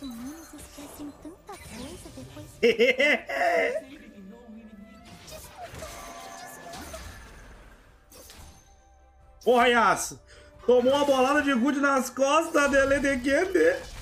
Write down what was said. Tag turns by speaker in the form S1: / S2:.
S1: Os humanos esquecem tanta coisa depois.
S2: Porra, Yasuo. Tomou uma bolada de good nas costas dele de quente.